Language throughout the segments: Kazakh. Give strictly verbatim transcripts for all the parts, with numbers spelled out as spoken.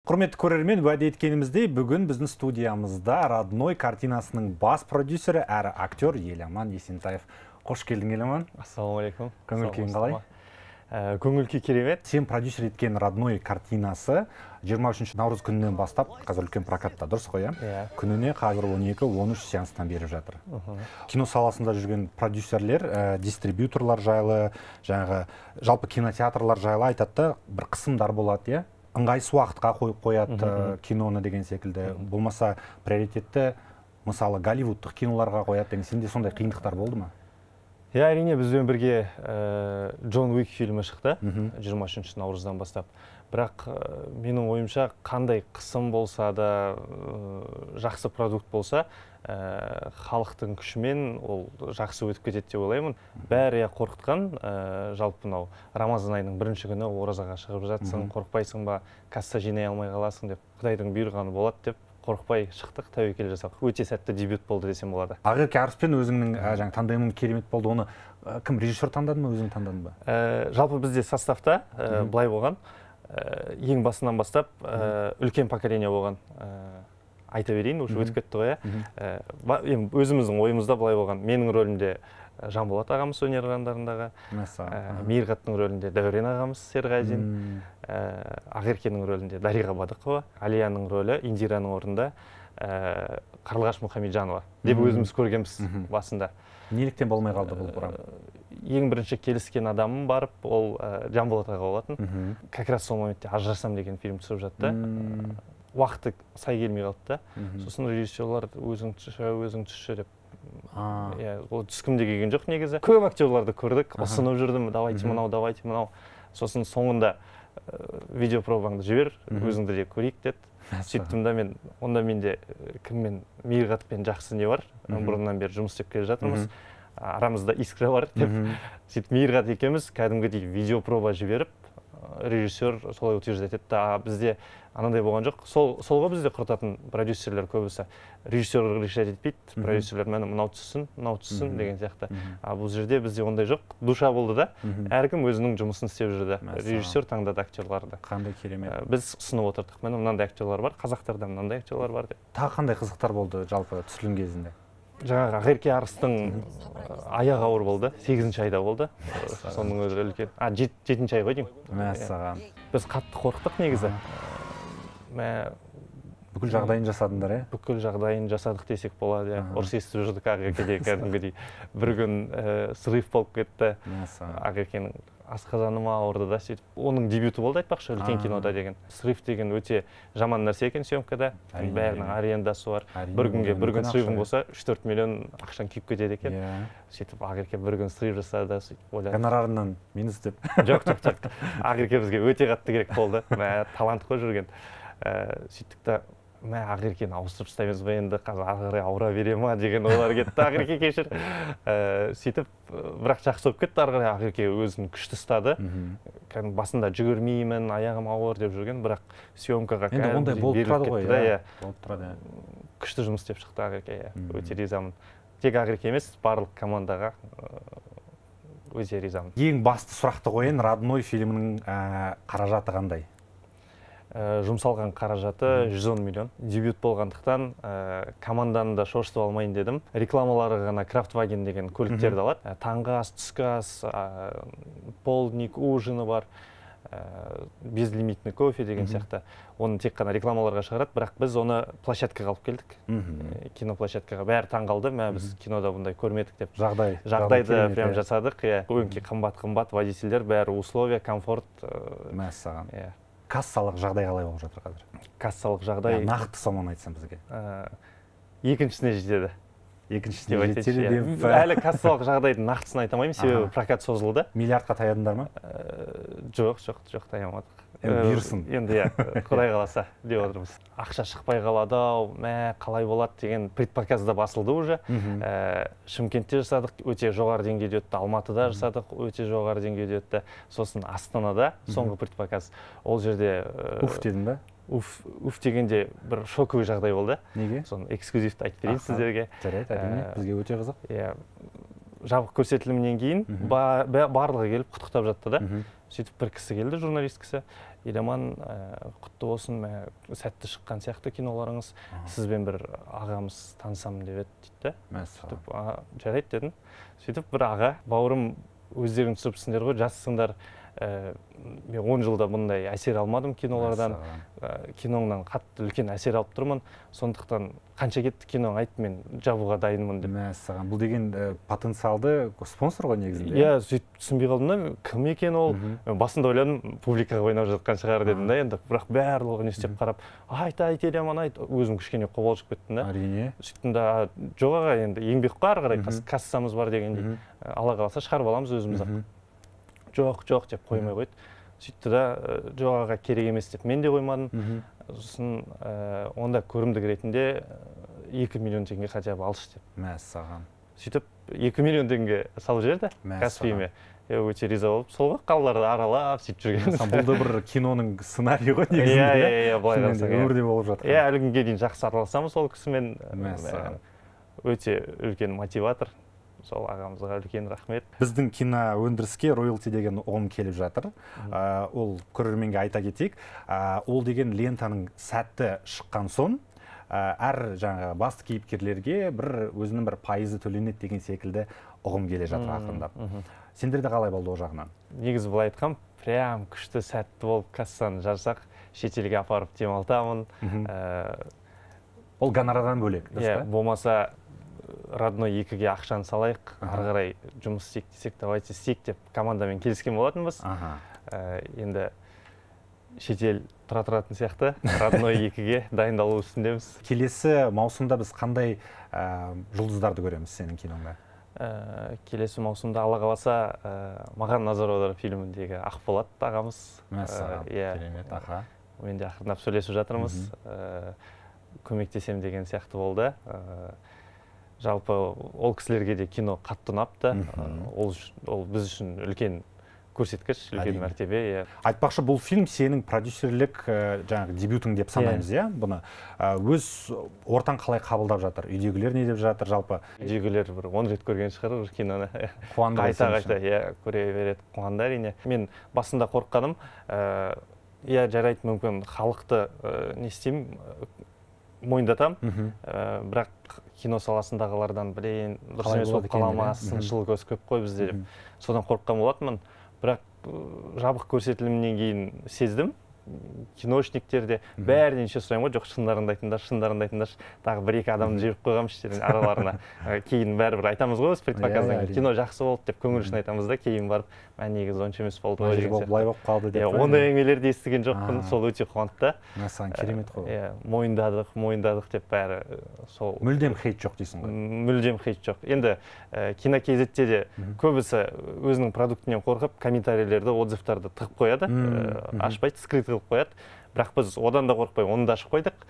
Құрметті көрермен, уәде еткеніміздей, бүгін біздің студиямызда родной картинасының бас продюсері әрі актер Еламан Есентаев. Қош келдің, Еламан. Ассалаумалейкум. Көңіл күйің қалай? Көңіл күй керемет. Сен продюсер еткен родной картинасы жиырма үшінші наурыз күнінен бастап қазір үлкен прокатта, дұрыс қой, иә? Күніне қазір он екі он үш сеанстан беріп жатыр. Кино саласында жүрген продюсерлер, дистрибьюторлар жайлы, жаңағы жалпы кинотеатрлар жайлы айтады, бір қысымдар болады, иә? Ыңғайсыз уақытқа қойып қояды киноны деген секілді. Болмаса приоритетті мысалы Голливудтық киноларға қояды деген. Сенде сондай қиындықтар болды ма? Иә, әрине бізбен бірге Джон Уик фильмі шықты жиырма үшінші наурыздан бастап. Бірақ менің ойымша қандай қысым болса да, жақсы продукт болса, халықтың күшімен ол жақсы өтіп кетеді деп ойлаймын. Бәрі қорқытқан, жалпы мынау Рамазан айының бірінші күні оразаға шығып жатсың, қорықпайсың ба, касса жинай алмай қаласың деп, Құдайдың бұйырғаны болады деп қорықпай шықтық, тәуекел жасап. Өте сәтті дебют болды десем болады. Ақерке Арыспен өзіңнің жаңа тандемің керемет болды. Оны кім, режиссер таңдады ма, өзің таңдадың ба? Жалпы бізде составта былай болған. Ең басынан бастап үлкен поколение болған. Айта берейін, уже өтіп кетті ғой, иә. Өзіміздің ойымызда былай болған. Менің рөлімде Жанболат ағамыз өнер қырандарындағы, Мейірғаттың рөлінде Дәурен ағамыз Серғазин, Ақеркенің рөлінде Дариға Бадықова, Алияның рөлі Индираның орнында Қарлығаш Мұхамеджанова деп өзіміз көргенбіз басында. Неліктен болмай қалды бұл құрам? Ең бірінші келіскен адамым барып, ол Жанболат аға болатын. Как раз сол моментте Ажырасам деген фильм түсіп жатты. Уақыты сай келмей қалды да. Сосын режиссерлар өзің түсші, өзің түсші деп. Ол түскімде келген жоқ негізі. Көп актерларды көрдік, ұсынып жүрдім, давайте мынау, давайте мынау. Сосын соңында видеопробаңды жібер, өзіңді де көрейік деді. Сөйттім да мен, онда менде кіммен, Мейірғатпен жақсы не бар, бұрыннан бері жұмыс істеп келе жатырмыз. Арамызда искра бар деп. Сөйтіп Мейірғат екеуміз кәдімгідей видеопроба жіберіп, режиссер солай утверждать етті. Бізде анандай болған жоқ. Солға бізде құртатын продюсерлер көбісі. Режиссер решать етпейді, продюсерлер мәні мынау түссін, мынау түссін деген сияқты. Бұл жерде бізде ондай жоқ. Душа болды да, әркім өзінің жұмысын істеп жүрді. Режиссер таңдады актерларды. Қандай керемет. Біз ұсынып отырдық. Мәні мынандай актерлар бар, қазақтарда мынандай актерлар бар деп. Тағы қандай қызықтар болды жалпы түсірілім кезінде? Жаңағы Ақерке Арыстың аяғы ауыр болды, сегізінші айда болды. Соның өзі үлкен. А, жетінші ай ғой деймін. Мәссаған. Біз қатты қорықтық негізі. Бүкіл жағдайын жасадыңдар, е? Бүкіл жағдайын жасадық десек болады. Ұрыс естіп жүрдік Ақеркеде кәдімгідей. Бір күн срыв болып кетті. Ақеркенің асқазаны ма ауырды да, сөйтіп. Оның дебюті болды айтпақшы, үлкен кинода деген. Срыв деген өте жаман нәрсе екен съемкада. Бәрінің арендасы бар. Бір күнге бір күн срывың болса, үш төрт миллион ақшан күйіп кетеді екен. Сөйтіп Ақерке бір күн срыв жасады, сөйтіп ойлады. Гонорарынан минус деп. Жоқ, жоқ, жоқ. Ақерке бізге өте қатты керек болды. Талант қой жүрген. Сөйттік та, мә Ақеркені ауыстырып тастаймыз ба енді, қазір ары ауыра бере ма деген олар кетті. Ақерке кешір. Сөйтіп, бірақ жақсы болып кетті. Ары қарай Ақерке өзін күшті ұстады. Басында жүгірмеймін, аяғым ауыр деп жүрген, бірақ съемкаға кәдімгідей беріліп кетті. Күшті жұмыс істеп шықты Ақерке. Өте ризамын. Тек Ақерке емес, барлық командаға өте ризамын. Ең басты сұрақты қойын, родной фильмінің қаражаты қандай? Жұмсалған қаражаты жүз он миллион. Дебют болғандықтан команданы да шошытып алмайын дедім. Рекламалары ғана Крафтваген деген көліктерді алады. Таңғы ас, түскі ас, полдник, ужины бар, безлимитный кофе деген сияқты. Оны тек қана рекламаларға шығарады, бірақ біз оны площадкаға алып келдік. Киноплощадкаға бәрі таң қалды, мә біз кинода бұндай көрмедік деп. Жағдайды прям жасадық. Өңке қымбат-қымбат водительдер, бәрі условия, комфорт. Мәссаған. Кассалық жағдай қалай болып жатыр қазір? Кассалық жағдай... Нақты соманы айтсам бізге. Екіншісіне жетеді. Екіншісіне жетеді деп... Әлі кассалық жағдайдың нақтысын айтамаймын, себебі прокат созылды. Миллиардқа таядыңдар ма? Жоқ, жоқ, жоқ, таямадық. Бұйырсын. Енді, иә, Құдай қаласа деп отырмыз. Ақша шықпай қалады, мә, қалай болады деген предпоказда басылды уже. Шымкентте жасадық, өте жоғары деңгейде өтті. Алматыда жасадық, өте жоғары деңгейде өтті. Сосын Астанада соңғы предпоказ. Ол жерде... Уф дедің ба? Уф дегенде бір шоковый жағдай болды. Неге? Соны эксклюзивті айтып берейін сіздерге. Жарайды, әрине, бізге өте қызық. Жабық көрсетілімнен кейін барлығы келіп құттықтап жатты да. Сөйтіп бір кісі келді, журналист кісі. Еламан, құтты болсын, сәтті шыққан сияқты киноларыңыз, сізбен бір ағамыз танысамын деп еді дейді. Сөйтіп, жарайды дедім. Сөйтіп, бір аға, бауырым, өздерің түсіріпсіңдер ғой, жассыңдар. Мен он жылда бұндай әсер алмадым кинолардан, киноңнан қатты үлкен әсер алып тұрмын. Сондықтан қанша кетті киноң айтты, мен жабуға дайынмын деп. Мәссаған, бұл деген потенциалды спонсор ғой негізінде? Иә, сөйтіп түсінбей қалдым да, кім екен ол? Басында ойладым, публикаға ойнап жатқан шығар дедім да, енді бірақ барлығы не істеп қарап, айт, айт, Еламан, айт, өзім кішкене қобалжып кеттім да. Әрине. Сөйттім да, жоқ аға, енді еңбек қой ары қарай, кассамыз бар дегендей. Алла қаласа шығарып аламыз өзіміз-ақ. Жоқ, жоқ деп қоймай қойды. Сөйтті да, жоқ аға керек емес деп мен де қоймадым. Сосын онда көрімдік ретінде екі миллион теңге хотя бы алшы деп. Мәссаған. Сөйтіп екі миллион теңге салып жіберді Каспийме. Өте риза болып, сол ғой қалаларды аралап сөйтіп жүрген. Бұл да бір киноның сценарийі ғой негізінде. Иә, иә, былай қарасаң. Өмірде болып жатқан. Иә, әлі күнге дейін жақсы араласамыз сол кісімен. Өте үлкен мотиватор. Сол ағамызға үлкен рахмет. Біздің кино өндіріске роялти деген ұғым келіп жатыр. Ол көрерменге айта кетейік. Ол деген лентаның сәтті шыққан соң, әр жаңағы басты кейіпкерлерге бір өзінің бір пайызы төленеді деген секілді ұғым келе жатыр ақырындап. Сендерде қалай болды ол жағынан? Негізі былай айтқам, прям күшті сәтті болып кассаны жарсақ, шетелге апарып демалтамын. Ол гонорардан бөлек, иә, болмаса родной екіге ақшаны салайық, ары қарай жұмыс істейік десек, давайте істейік деп командамен келіскен болатынбыз. Енді шетел тұра тұратын сияқты родной екіге дайындалу үстіндеміз. Келесі маусымда біз қандай жұлдыздарды көреміз сенің киноңда? Келесі маусымда Алла қаласа маған назар аудар фильміндегі Ақболат ағамыз. Мәссаған, керемет аға. Мен де ақырындап сөйлесіп жатырмыз. Көмектесем деген сияқты болды. Жалпы ол кісілерге де кино қатты ұнапты. Ол біз үшін үлкен көрсеткіш, үлкен мәртебе. Айтпақшы, бұл фильм сенің продюсерлік жаңағы дебютың деп санаймыз, иә? Бұны өз ортаң қалай қабылдап жатыр? Үйдегілер не деп жатыр жалпы? Үйдегілер бір он рет көрген шығар киноны. Қайта-қайта, иә, көре береді, қуанды әрине. Мен басында қорыққаным, иә, жарайды, мүмкін халықты не істеймін, мойындатам, бірақ кино саласындағылардан білейін, дұрыс емес болып қала ма, сыншыл көз көп қой бізде деп. Содан қорыққан болатынмын, бірақ жабық көрсетілімнен кейін сездім. Киношниктерде бәрінен ше сұраймын ғой, жоқ, шындарыңды айтыңдар, шындарыңды айтыңдар, тағы бір-екі адамды жіберіп қойғам іштерін араларына. Кейін бәрібір айтамыз ғой, предпоказдан кейін кино жақсы болды деп көңіл үшін айтамыз да, кейін барып, мән негізі онша емес болды ғой деген сияқты. Былай болып қалды деп. Ондай әңгімелерді естіген жоқпын, сол өте қуантты. Мәссаған, керемет қой. Мойындадық, мойындадық деп бәрі сол. Мүлдем хейт жоқ дейсің ғой. Мүлдем хейт жоқ. Енді кино кз те де көбісі өзінің продуктінен қорқып, комментарийлерді, отзывтарды тығып қояды, ашпайды, скрит қылып қояды. Бірақ біз одан да қорықпай, оны да ашып қойдық.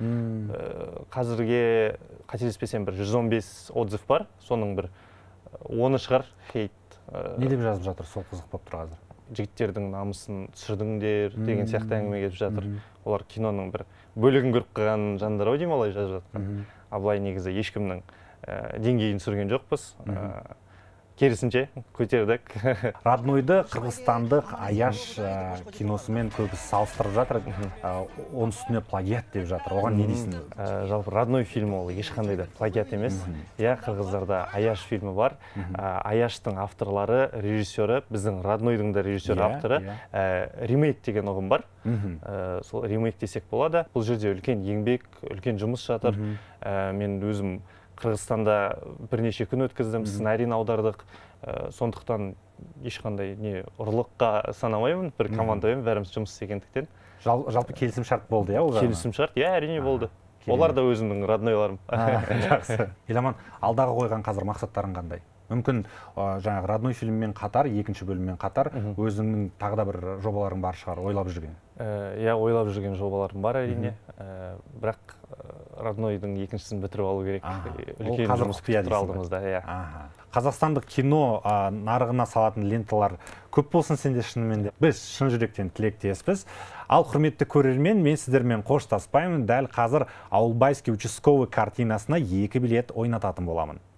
Қазірге қателеспесем бір жүз он бес отзыв бар, соның бір оны шығар хейт. Не деп жазып жатыр, сол қызық болып тұр қазір? Жігіттердің намысын түсірдіңдер деген сияқты әңгіме келіп жатыр. Олар киноның бір бөлігін көріп қалған жандар ау деймін, олай жазып жатқан. А былай негізі ешкімнің деңгейін түсірген жоқпыз. Керісінше көтердік. Роднойды қырғызстандық Аяш киносымен көбісі салыстырып жатыр. Оның үстіне плагиат деп жатыр. Оған не дейсің? Жалпы родной фильм ол ешқандай да плагиат емес. Иә, қырғыздарда Аяш фильмі бар. Аяштың авторлары, режиссері, біздің роднойдың да режиссері, авторы. Ремейк деген ұғым бар. Сол ремейк десек болады. Бұл жерде үлкен еңбек, үлкен жұмыс жатыр. Мен өзім Қырғызстанда бірнеше күн өткіздім, сценарийін аудардық. Сондықтан ешқандай не ұрлыққа санамаймын, бір командамен бәріміз жұмыс істегендіктен. Жалпы келісім шарт болды, иә? Келісім шарт, иә, әрине болды. Олар да өзімнің роднойларым. Жақсы. Еламан, алдағы қойған қазір мақсаттарың қандай? Мүмкін жаңағы родной фильммен қатар, екінші бөліммен қатар, өзіңнің тағы да бір жобаларың бар шығар, ойлап жүрген? Иә, ойлап жүрген жобаларым бар әрине. Бірақ роднойдың екіншісін бітіріп алу керек. Үлкен жұмыс күтіп алдымызда. Қазақстандық кино нарығына салатын ленталар көп болсын сенде шынымен де. Біз шын жүректен тілектеспіз. Ал құрметті көрермен, мен сіздермен қоштаспаймын. Дәл қазір Ауылбайский участковый картинасына екі билет ойнататын боламын.